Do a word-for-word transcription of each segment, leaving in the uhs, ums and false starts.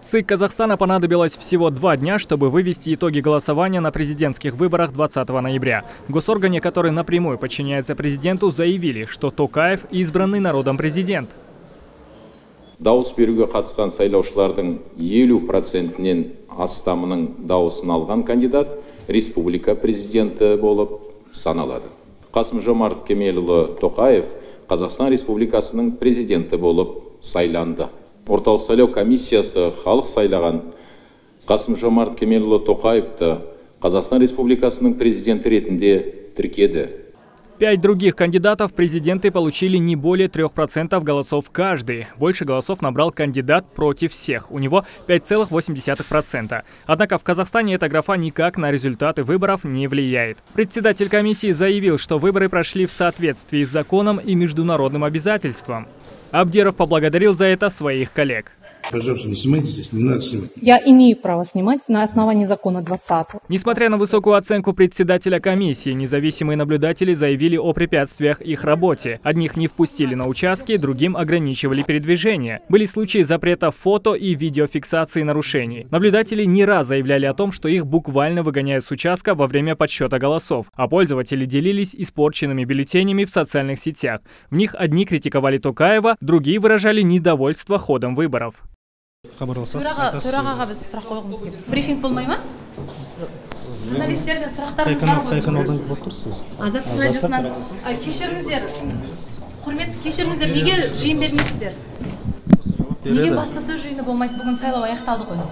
ЦИК Казахстана понадобилось всего два дня, чтобы вывести итоги голосования на президентских выборах двадцатого ноября. В госоргане, который напрямую подчиняется президенту, заявили, что Токаев – избранный народом президент. Дауыс беруге қатысқан сайлаушылардың елу процентінен астамының дауысын алған кандидат республика президенті болып саналады. Қасым-Жомарт Кемелұлы Тоқаев Қазақстан Республикасының президенті болып сайланды. Орталық сайлау комиссиясы халық сайлаған Қасым-Жомарт Кемелұлы Тоқаевты Қазақстан Республикасының президенті ретінде тіркеді. Пять других кандидатов в президенты получили не более трех процентов голосов каждый. Больше голосов набрал кандидат против всех. У него пять целых восемь десятых процента. Однако в Казахстане эта графа никак на результаты выборов не влияет. Председатель комиссии заявил, что выборы прошли в соответствии с законом и международным обязательством. Абдиров поблагодарил за это своих коллег. Пожалуйста, не снимайте здесь, не надо снимать. Я имею право снимать на основании закона двадцатого. Несмотря на высокую оценку председателя комиссии, независимые наблюдатели заявили о препятствиях их работе. Одних не впустили на участки, другим ограничивали передвижение. Были случаи запрета фото и видеофиксации нарушений. Наблюдатели не раз заявляли о том, что их буквально выгоняют с участка во время подсчета голосов, а пользователи делились испорченными бюллетенями в социальных сетях. В них одни критиковали Токаева, другие выражали недовольство ходом выборов. Төрағаға біз сұрақ қойғымыз келеді. Брифинг болмай ма? Журналистерден сұрақтарымыз бар ғой. Қай каналдан көріп тұрсыз? Азат радиосынан. Кешіріңіздер. Құрметті, кешіріңіздер. Неге жиын бермейсіздер? Неге баспасөз жиыны болмайды? Бүгін сайлау аяқталды ғой.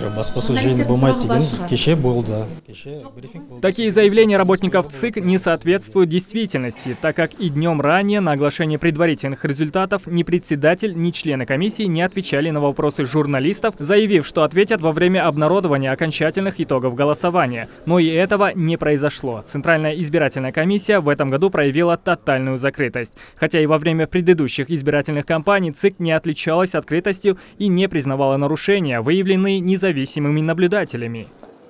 Такие заявления работников ЦИК не соответствуют действительности, так как и днем ранее на оглашение предварительных результатов ни председатель, ни члены комиссии не отвечали на вопросы журналистов, заявив, что ответят во время обнародования окончательных итогов голосования. Но и этого не произошло. Центральная избирательная комиссия в этом году проявила тотальную закрытость. Хотя и во время предыдущих избирательных кампаний ЦИК не отличалась открытостью и не признавала нарушения, выявленные независимыми независимыми наблюдателями.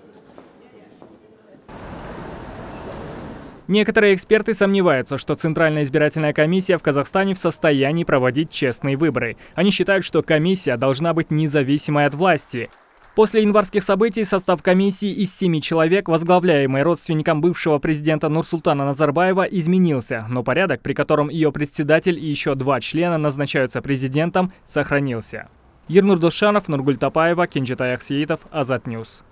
Некоторые эксперты сомневаются, что Центральная избирательная комиссия в Казахстане в состоянии проводить честные выборы. Они считают, что комиссия должна быть независимой от власти. После январских событий состав комиссии из семи человек, возглавляемый родственником бывшего президента Нурсултана Назарбаева, изменился, но порядок, при котором ее председатель и еще два члена назначаются президентом, сохранился. Ернур Досшанов, Нургуль Тапаева, Кенжетай Ахсеитов, Азат Ньюс.